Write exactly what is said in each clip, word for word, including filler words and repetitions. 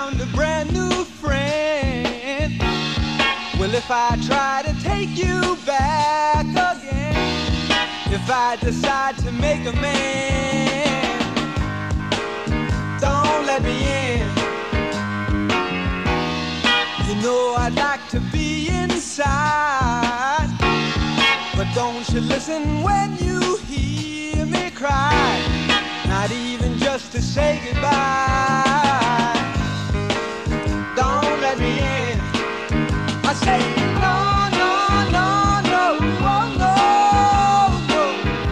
found a brand new friend. Well, if I try to take you back again, if I decide to make amends, don't let me in. You know I'd like to be inside, but don't you listen when you hear me cry, not even just to say goodbye. Don't let me in. I say no, no, no, no, oh, no, no.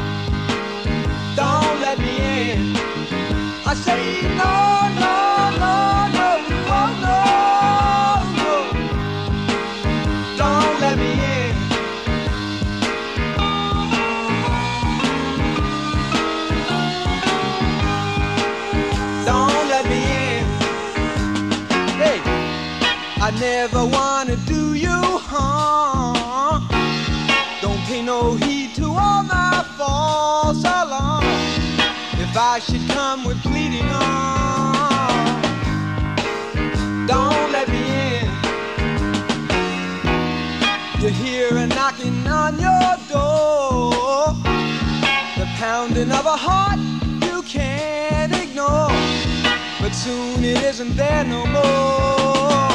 Don't let me in. I say no, no, no, no, oh, no, no. Don't let me in. Don't let me in. Hey, I never wanna do you harm. Don't pay no heed to all my false alarm. If I should come with pleading arms, don't let me in. You hear a knocking on your door, the pounding of a heart you can't ignore, but soon it isn't there no more.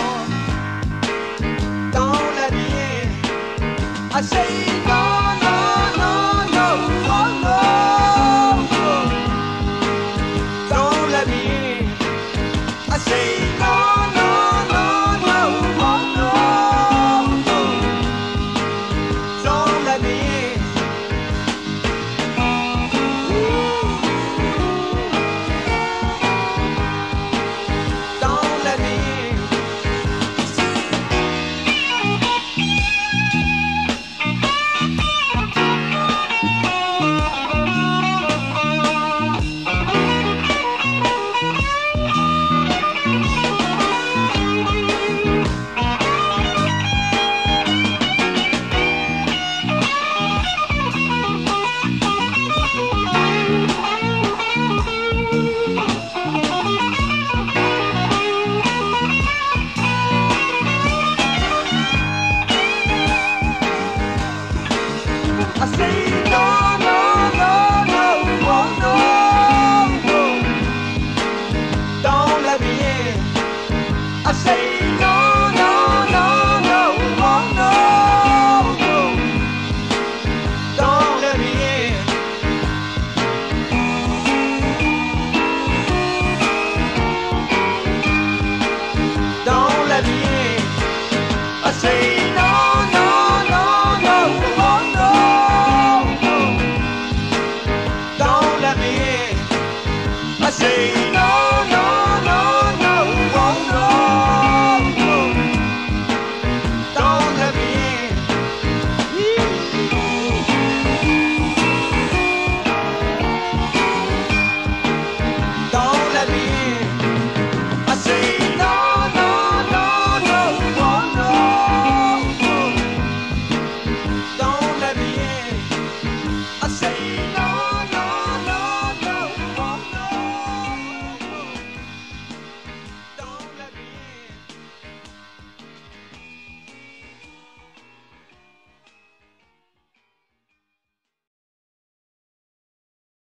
Don't let me in. I say no, no, no, no, oh, no, no. Don't let me in. I say no, no, no, no, oh, no, no. Don't let me in. Don't let me in. I say no, no, no, no, oh, no, no. Don't let me in. I say